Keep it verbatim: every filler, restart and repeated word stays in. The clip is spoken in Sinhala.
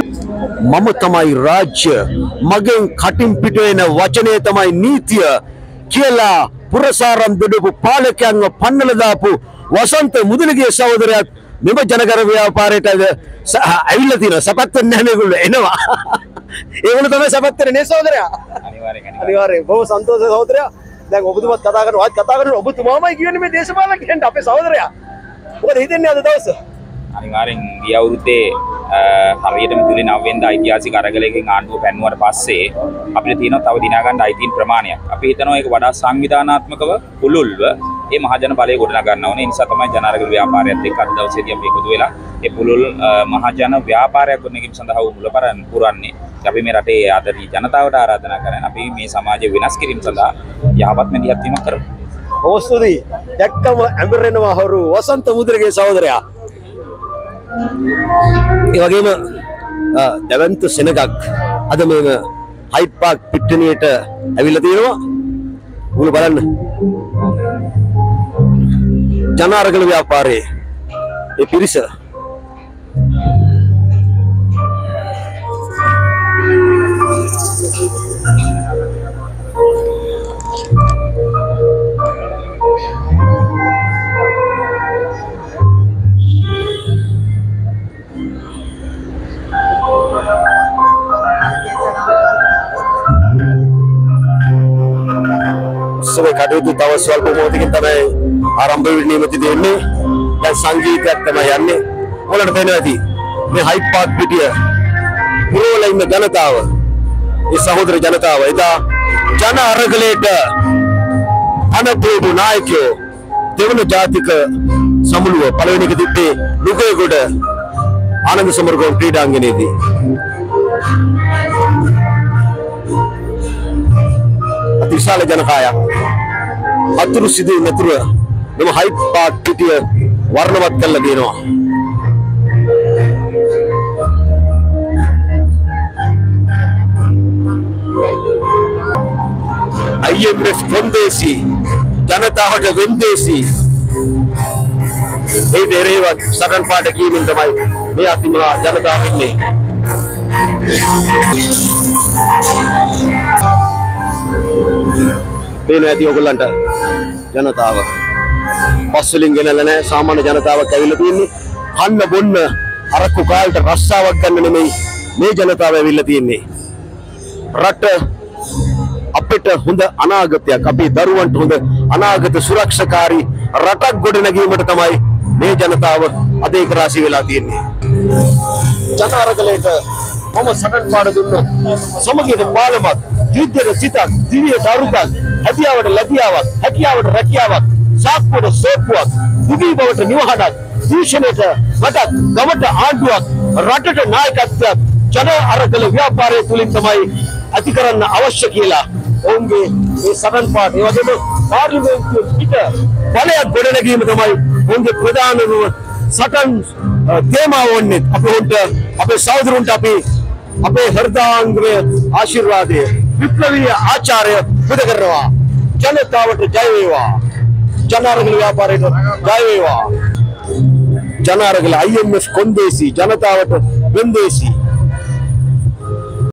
මම තමයි රාජ්‍ය මගෙන් කටින් පිට වෙන වචනේ තමයි නීතිය කියලා පුරසාරම් දෙඩපු පාලකයන්ව පන්නලා දාපු වසන්ත මුදලිගේ සහෝදරයාත් මෙම ජනකර ව්‍යාපාරයට ඇවිල්ලා තියෙනවා. සපත් වෙන්නේ නැහැ මේගොල්ලෝ එනවා. ඒගොල්ලෝ තමයි සපත් වෙන්නේ නේ සහෝදරයා. අනිවාර්යෙන් අනිවාර්යෙන් බොහොම සන්තෝෂයි සහෝදරයා. දැන් ඔබතුමාත් කතා කරනවා ආත් කතා කරනවා ඔබතුමාමයි කියන්නේ මේ දේශපාලකයන්ට අපේ සහෝදරයා. මොකද හිතන්නේ අද දවස? අනිවාර්යෙන් ගිය අවුරුද්දේ හරියටම ජූලි නවය වෙනිදා ඓතිහාසික අරගලයකින් ආණ්ඩුව පැන්නුවට පස්සේ අපිට තියෙනවා තව දිනා ගන්න අයිතීන් ප්‍රමාණයක්. අපි හිතනවා ඒක වඩා සංවිධානාත්මකව පුළුල්ව මේ මහජන බලය ගොඩනගා ගන්න ඕනේ. ඒ නිසා තමයි ජන අරගල ව්‍යාපාරයත් එක්ක අද දවසේදී අපි එකතු වෙලා මේ පුළුල් මහජන ව්‍යාපාරයක් ගොඩනැගීම සඳහා මුල පුරන්නේ. අපි මේ රටේ ආදරණීය ජනතාවට ආරාධනා කරන අපි මේ සමාජය වෙනස් කිරීම සඳහා යහපත් මෙදිහත් වීමක් කරමු. ඕස්තුදී දැක්කම ඇඹරෙනවා හොරු වසන්ත මුදලිගේ සහෝදරයා. ඒ වගේම දැවන්ත සෙනගක් අද මේක හයිඩ් පාක් පිට්ටනියට ඇවිල්ලා තියෙනවා. උගල බලන්න. ජන අරගල ව්‍යාපාරයේ ඒ පිරිස සබේ කටයුතු තව ස්වල්ප මොහොතකින් තමයි ආරම්භ වෙන්නේ තියෙන්නේ. දැන් සංගීතයක් තමයි යන්නේ. ඔයාලට පේනවා ඇති මේ හයිඩ් පාක් පිටිය පුරවල ඉන්න ජනතාව, ඒ සහෝදර ජනතාව එදා ජන අරගලයට අනපේපු නායකයෝ දෙවන ජාතික සමුළුව පළවෙනි එක තිබ්බේ ලුකේගොඩ ආනන්ද සමරකෝන් ක්‍රීඩාංගණයේදී. අතිශාල ජනකායක් අතුරු සිදුවීම් නැතුව මෙම හයිඩ් පාක් පිටිය වර්ණවත් කරලා දෙනවා. I M F කොන්දේසි ජනතාවට වෙන්දේසි ඒ දෙරේවත් සටන් පාට කීමෙන් තමයි මේ අතිමහා ජනතාව ඉන්නේ. පේන ඇති ඔයගොල්ලන්ට ජනතාව බස් වලින් ගෙනල්ලා නැහැ. සාමාන්‍ය ජනතාවක් ඇවිල්ලා තියෙන්නේ කන්න බොන්න අරක්කු කාලට රස්සාවක් ගන්න නෙමෙයි මේ ජනතාව ඇවිල්ලා තියෙන්නේ. රට අපිට හොඳ අනාගතයක්, අපේ දරුවන්ට හොඳ අනාගත සුරක්ෂාකාරී රටක් ගොඩනැගීමට තමයි මේ ජනතාව අද ඒක රාශි වෙලා තියෙන්නේ. ජන අරගලයට මම සටන් පාඩ දුන්නොත් සමගියට පාලමක්, යුද්ධයට සිතක්, දිවිය දරුකක්, හැදියාවට ලැබියාවක්, හැකියාවට රැකියාවක්, සාක්කුවට සෝප්පුවක්, දුගී බවට නිවහනක්, දූෂණයට වටක්, ගමට ආණ්ඩුවක්, රටට නායකත්වයක් ජන අරගල ව්‍යාපාරය තුලින් තමයි ඇති කරන්න අවශ්‍ය කියලා ඔවුන්ගේ මේ සටන් පාඩ, ඒ වගේම පාර්ලිමේන්තුවේ පිට බලයක් ගොඩනැගීම තමයි ඔවුන්ගේ ප්‍රධානම සටන් තේමාව වන්නේ. අපි උන්ට අපේ සහෝදරුන්ට අපි අපේ හෘදයාංග්‍රය ආශිර්වාදය, විප්ලවීය ආචාර්ය පුද කරනවා. ජනතාවට ජය වේවා. ජන අරගල ව්‍යාපාරයට ජය වේවා. ජන අරගල I M F කොන්දේසි ජනතාවට වෙන්දේසි.